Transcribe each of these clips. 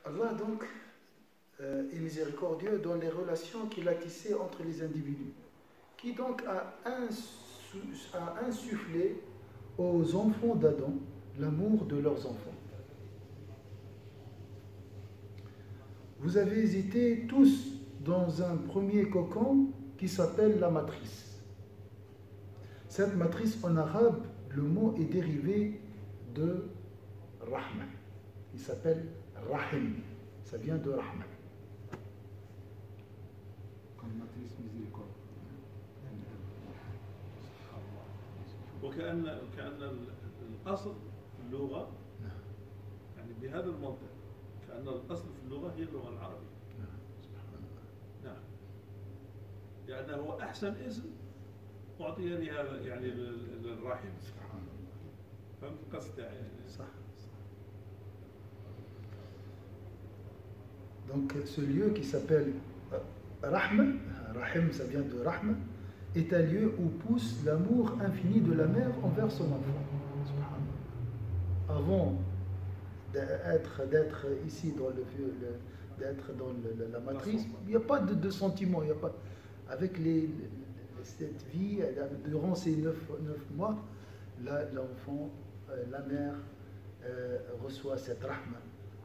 Allah donc est miséricordieux dans les relations qu'il a tissées entre les individus, qui donc a insufflé aux enfants d'Adam l'amour de leurs enfants. Vous avez été tous dans un premier cocon qui s'appelle la matrice. Cette matrice en arabe, le mot est dérivé de Rahman. Il s'appelle Rahim. Ça vient de Rahman. Comme matrice miséricorde. وكأن الأصل في اللغة يعني بهذا المنطق كأن الأصل في اللغة هي اللغة العربية. نعم. يعني هو أحسن اسم أعطي لها يعني للرحم. سبحان الله. فهمت القصد يعني. صح. Donc ce lieu qui s'appelle Rahma, Rahim ça vient de Rahma, est un lieu où pousse l'amour infini de la mère envers son enfant. Avant d'être ici dans d'être dans la matrice, il n'y a pas de sentiment, il n'y a pas. Avec cette vie, durant ces 9 mois, l'enfant, la mère reçoit cette rahma.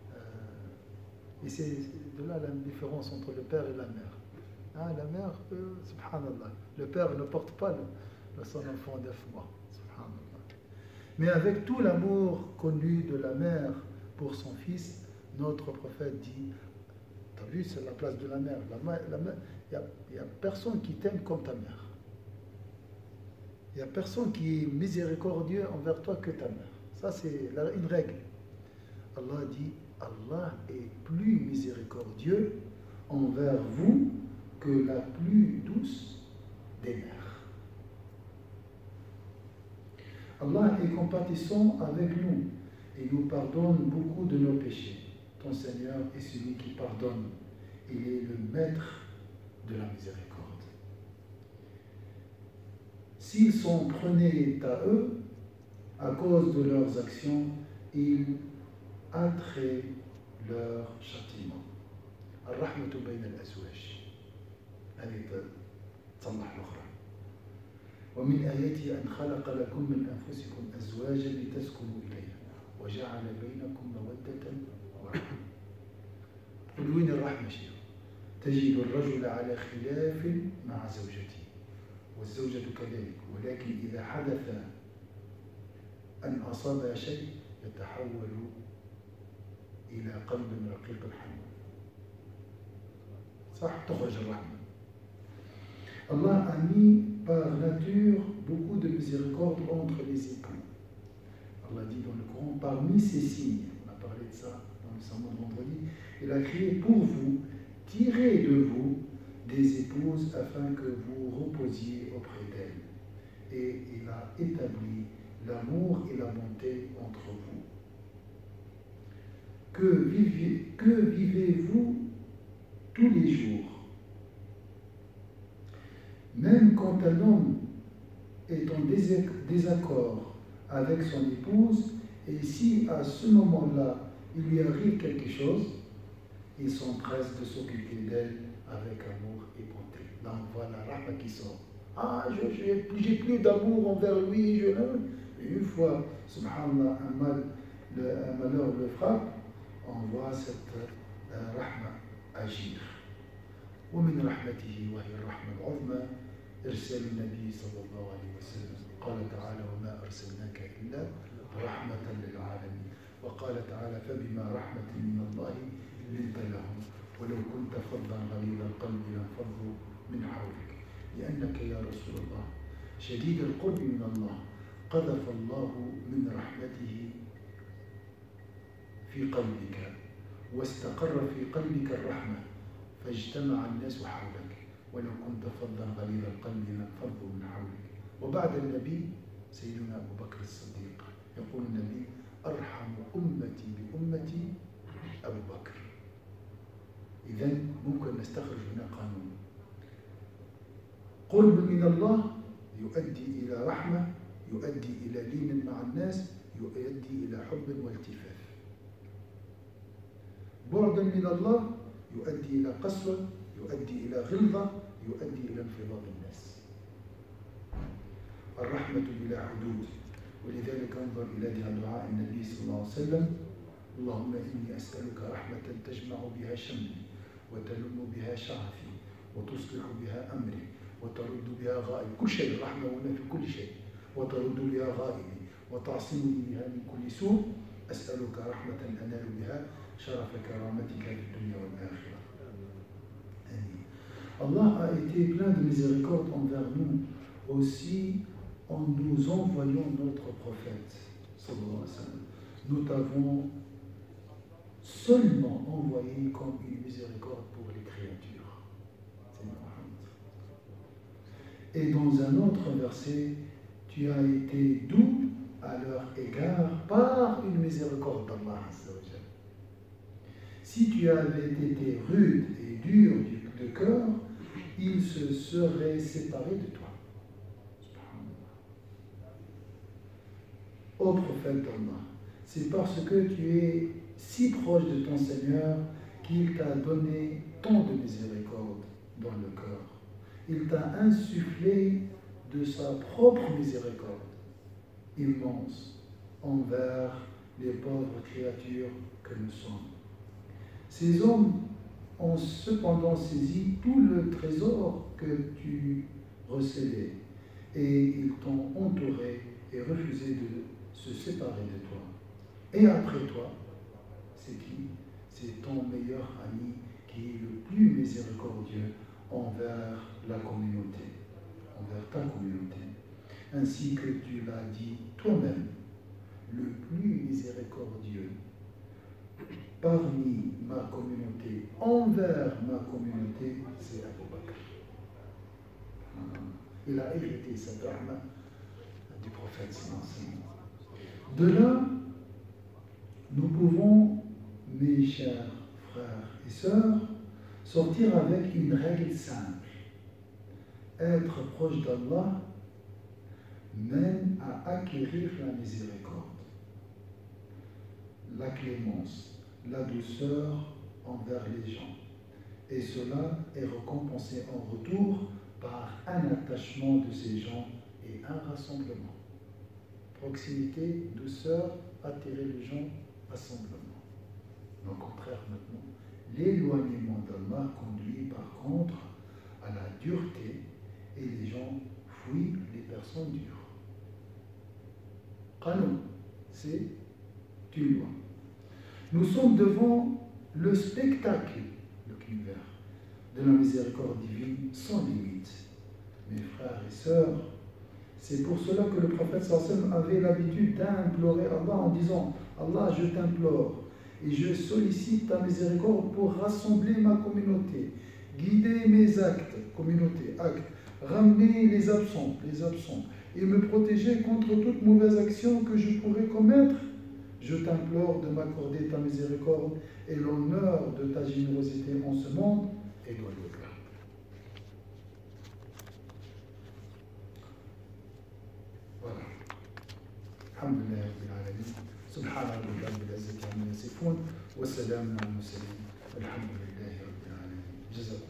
Et c'est de là la différence entre le père et la mère. Hein, la mère, subhanallah, le père ne porte pas son enfant 9 mois. Subhanallah. Mais avec tout l'amour connu de la mère pour son fils, notre prophète dit, tu as vu, c'est la place de la mère. Il n'y a personne qui t'aime comme ta mère. Il n'y a personne qui est miséricordieux envers toi que ta mère. Ça, c'est une règle. Allah dit, Allah est plus miséricordieux envers vous que la plus douce des mères. Allah est compatissant avec nous et nous pardonne beaucoup de nos péchés. Ton Seigneur est celui qui pardonne. Il est le maître de la miséricorde. S'ils s'en prenaient à eux, à cause de leurs actions, ils hâteraient leur châtiment. Ar-rahmatu bayna al-azwaj. هذه تصلح الأخرى. ومن آياته أن خلق لكم من أنفسكم أزواجا لتسكنوا إليها وجعل بينكم مودة ورحمة. قل وين الرحمة شيء؟ تجد الرجل على خلاف مع زوجته والزوجة كذلك، ولكن إذا حدث أن أصاب شيء يتحول إلى قلب رقيق حنون. صح تخرج الرحمة. Allah a mis par nature beaucoup de miséricorde entre les époux. Allah dit dans le Coran, parmi ces signes, on a parlé de ça dans le sermon de vendredi, il a créé pour vous, tirez de vous des épouses afin que vous reposiez auprès d'elles. Et il a établi l'amour et la bonté entre vous. Que vivez-vous tous les jours? Même quand un homme est en désaccord avec son épouse, et si à ce moment-là, il lui arrive quelque chose, il s'empresse de s'occuper d'elle avec amour et bonté. Là, on voit la rahma qui sort. Ah, j'ai plus d'amour envers lui. Et une fois, subhanallah, un malheur le frappe, on voit cette rahma agir. ومن رحمته وهي الرحمة العظمى إرسال النبي صلى الله عليه وسلم. قال تعالى وما أرسلناك إلا رحمة للعالمين. وقال تعالى فبما رحمة من الله لنت لهم ولو كنت فظا غليظ القلب لانفضوا من حولك لأنك يا رسول الله شديد القرب من الله قذف الله من رحمته في قلبك واستقر في قلبك الرحمة فاجتمع الناس حولك ولو كنت فظا غليظ القلب لانفضوا من حولك. وبعد النبي سيدنا أبو بكر الصديق يقول النبي أرحم أمتي بأمتي أبو بكر. إذن ممكن نستخرج هنا قانون. قرب من الله يؤدي إلى رحمة، يؤدي إلى لين مع الناس، يؤدي إلى حب والتفاف. بعدا من الله يؤدي إلى قسوة، يؤدي إلى غلظة، يؤدي إلى انفضاض الناس. الرحمة بلا حدود. ولذلك انظر إلى دعاء النبي صلى الله عليه وسلم: اللهم إني أسألك رحمة تجمع بها شملي وتلم بها شعثي وتصلح بها أمري وترد بها غائبي. كل شيء رحمة هنا في كل شيء. وترد بها غائبي وتعصمني بها من كل سوء. أسألك رحمة أنال بها شرف كرامتك في الدنيا والآخرة. Amen. Allah a été plein de miséricorde envers nous aussi en nous envoyant notre prophète. Nous t'avons seulement envoyé comme une miséricorde pour les créatures. Et dans un autre verset, tu as été doux à leur égard par une miséricorde d'Allah. Si tu avais été rude et dur de cœur, ils se seraient séparés de toi. Ô prophète d'Allah, c'est parce que tu es si proche de ton Seigneur qu'il t'a donné tant de miséricorde dans le cœur. Il t'a insufflé de sa propre miséricorde immense envers les pauvres créatures que nous sommes. Ces hommes ont cependant saisi tout le trésor que tu recélais et ils t'ont entouré et refusé de se séparer de toi. Et après toi, c'est qui? C'est ton meilleur ami qui est le plus miséricordieux envers la communauté, envers ta communauté. Ainsi que tu l'as dit toi-même, le plus miséricordieux parmi ma communauté, envers ma communauté, c'est Abu Bakr. Il a hérité cette arme du prophète sallallahu. De là, nous pouvons, mes chers frères et sœurs, sortir avec une règle simple. Être proche d'Allah mène à acquérir la miséricorde, la clémence, la douceur envers les gens. Et cela est récompensé en retour par un attachement de ces gens et un rassemblement. Proximité, douceur, attirer les gens, rassemblement. Au contraire, maintenant, l'éloignement d'Allah conduit par contre à la dureté et les gens fuient les personnes dures. Qanou, c'est une loi. Nous sommes devant le spectacle, le univers, de la miséricorde divine sans limite. Mes frères et sœurs, c'est pour cela que le prophète sallam avait l'habitude d'implorer Allah en disant: Allah, je t'implore et je sollicite ta miséricorde pour rassembler ma communauté, guider mes actes, communauté, actes, ramener les absents, et me protéger contre toute mauvaise action que je pourrais commettre. Je t'implore de m'accorder ta miséricorde et l'honneur de ta générosité en ce monde et dans l'au-delà. Voilà. Alhamdulillah Rabbil Alamin. Subhana rabbika rabbil izzati amma yasifun wa salamun ala al-mursalin. Alhamdulillah Rabbil Alamin. Jazakumullah.